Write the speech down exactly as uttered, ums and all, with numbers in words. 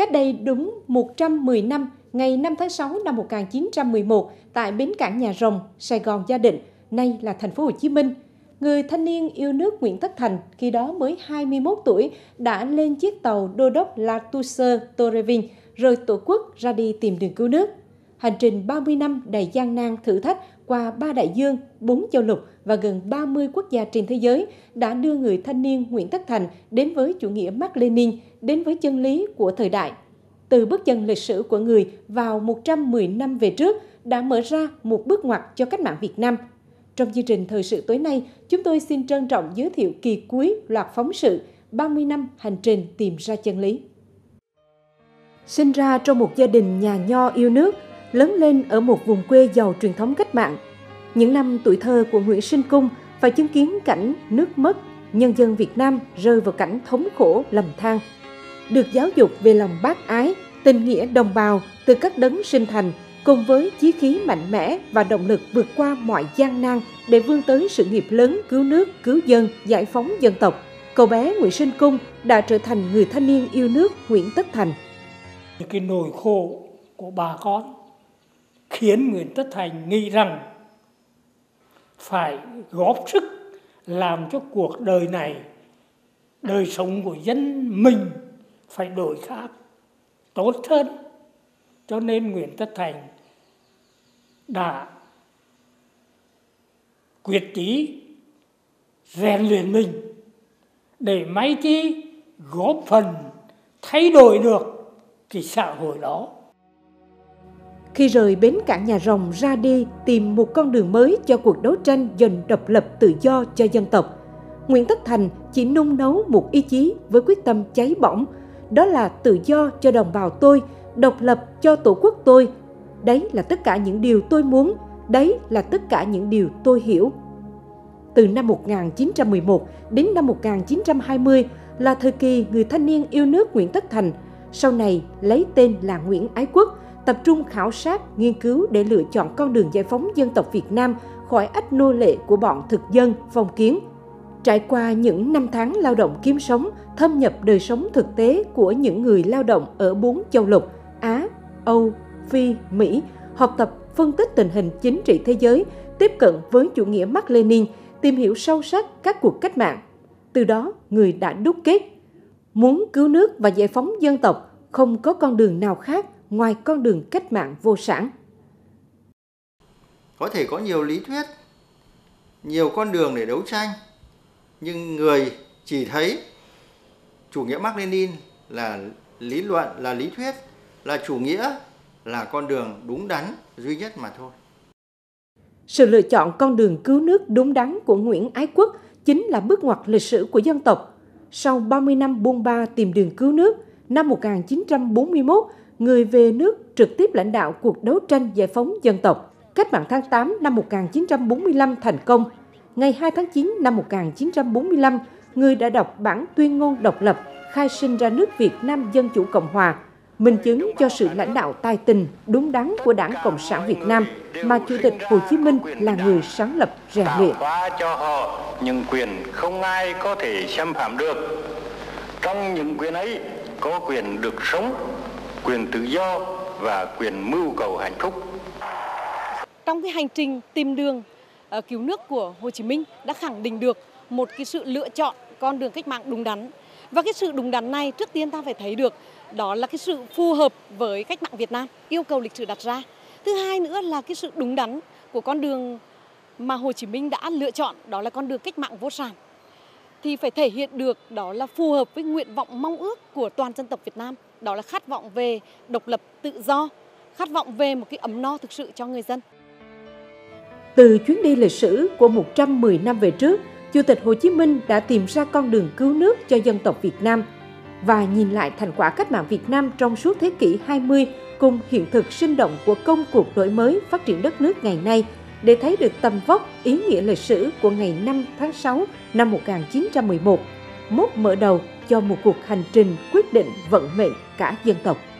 Cách đây đúng một trăm mười năm, ngày năm tháng sáu năm một nghìn chín trăm mười một, tại bến cảng Nhà Rồng, Sài Gòn Gia Định, nay là thành phố Hồ Chí Minh, người thanh niên yêu nước Nguyễn Tất Thành, khi đó mới hai mươi mốt tuổi, đã lên chiếc tàu đô đốc La Touche Torreville, rời Tổ quốc ra đi tìm đường cứu nước. Hành trình ba mươi năm đầy gian nan thử thách qua ba đại dương, bốn châu lục và gần ba mươi quốc gia trên thế giới đã đưa người thanh niên Nguyễn Tất Thành đến với chủ nghĩa Mác Lênin, đến với chân lý của thời đại. Từ bước chân lịch sử của người vào một trăm mười năm về trước đã mở ra một bước ngoặt cho cách mạng Việt Nam. Trong chương trình thời sự tối nay, chúng tôi xin trân trọng giới thiệu kỳ cuối loạt phóng sự ba mươi năm hành trình tìm ra chân lý. Sinh ra trong một gia đình nhà nho yêu nước, lớn lên ở một vùng quê giàu truyền thống cách mạng. Những năm tuổi thơ của Nguyễn Sinh Cung phải chứng kiến cảnh nước mất, nhân dân Việt Nam rơi vào cảnh thống khổ lầm than. Được giáo dục về lòng bác ái, tình nghĩa đồng bào từ các đấng sinh thành, cùng với chí khí mạnh mẽ và động lực vượt qua mọi gian nan để vươn tới sự nghiệp lớn cứu nước, cứu dân, giải phóng dân tộc, cậu bé Nguyễn Sinh Cung đã trở thành người thanh niên yêu nước Nguyễn Tất Thành. Cái nỗi khổ của bà con khiến Nguyễn Tất Thành nghĩ rằng phải góp sức làm cho cuộc đời này, đời sống của dân mình phải đổi khác, tốt hơn. Cho nên Nguyễn Tất Thành đã quyết chí rèn luyện mình để may chi góp phần thay đổi được cái xã hội đó. Khi rời bến cảng Nhà Rồng ra đi tìm một con đường mới cho cuộc đấu tranh giành độc lập tự do cho dân tộc, Nguyễn Tất Thành chỉ nung nấu một ý chí với quyết tâm cháy bỏng, đó là tự do cho đồng bào tôi, độc lập cho tổ quốc tôi. Đấy là tất cả những điều tôi muốn, đấy là tất cả những điều tôi hiểu. Từ năm một nghìn chín trăm mười một đến năm một nghìn chín trăm hai mươi là thời kỳ người thanh niên yêu nước Nguyễn Tất Thành, sau này lấy tên là Nguyễn Ái Quốc, tập trung khảo sát, nghiên cứu để lựa chọn con đường giải phóng dân tộc Việt Nam khỏi ách nô lệ của bọn thực dân, phong kiến. Trải qua những năm tháng lao động kiếm sống, thâm nhập đời sống thực tế của những người lao động ở bốn châu lục Á, Âu, Phi, Mỹ, học tập phân tích tình hình chính trị thế giới, tiếp cận với chủ nghĩa Mác Lênin, tìm hiểu sâu sắc các cuộc cách mạng. Từ đó, người đã đúc kết. Muốn cứu nước và giải phóng dân tộc, không có con đường nào khác ngoài con đường cách mạng vô sản. Có thể có nhiều lý thuyết, nhiều con đường để đấu tranh, nhưng người chỉ thấy chủ nghĩa Mác Lênin là lý luận, là lý thuyết, là chủ nghĩa, là con đường đúng đắn duy nhất mà thôi. Sự lựa chọn con đường cứu nước đúng đắn của Nguyễn Ái Quốc chính là bước ngoặt lịch sử của dân tộc. Sau ba mươi năm buôn ba tìm đường cứu nước, năm một nghìn chín trăm bốn mươi mốt, người về nước trực tiếp lãnh đạo cuộc đấu tranh giải phóng dân tộc. Cách mạng tháng tám năm một nghìn chín trăm bốn mươi lăm thành công. Ngày hai tháng chín năm một nghìn chín trăm bốn mươi lăm, người đã đọc bản tuyên ngôn độc lập, khai sinh ra nước Việt Nam Dân Chủ Cộng Hòa, minh chứng cho sự lãnh đạo tài tình, đúng đắn của Đảng Cộng sản Việt Nam mà Chủ tịch Hồ Chí Minh là người sáng lập rèn luyện. Tạo cho họ những quyền không ai có thể xâm phạm được. Trong những quyền ấy có quyền được sống, quyền tự do và quyền mưu cầu hạnh phúc. Trong cái hành trình tìm đường uh, cứu nước của Hồ Chí Minh đã khẳng định được một cái sự lựa chọn con đường cách mạng đúng đắn. Và cái sự đúng đắn này trước tiên ta phải thấy được đó là cái sự phù hợp với cách mạng Việt Nam, yêu cầu lịch sử đặt ra. Thứ hai nữa là cái sự đúng đắn của con đường mà Hồ Chí Minh đã lựa chọn, đó là con đường cách mạng vô sản. Thì phải thể hiện được đó là phù hợp với nguyện vọng mong ước của toàn dân tộc Việt Nam, đó là khát vọng về độc lập tự do, khát vọng về một cái ấm no thực sự cho người dân. Từ chuyến đi lịch sử của một trăm mười năm về trước, Chủ tịch Hồ Chí Minh đã tìm ra con đường cứu nước cho dân tộc Việt Nam và nhìn lại thành quả cách mạng Việt Nam trong suốt thế kỷ hai mươi cùng hiện thực sinh động của công cuộc đổi mới phát triển đất nước ngày nay để thấy được tầm vóc ý nghĩa lịch sử của ngày năm tháng sáu năm một nghìn chín trăm mười một, mốc mở đầu cho một cuộc hành trình quyết định vận mệnh cả dân tộc.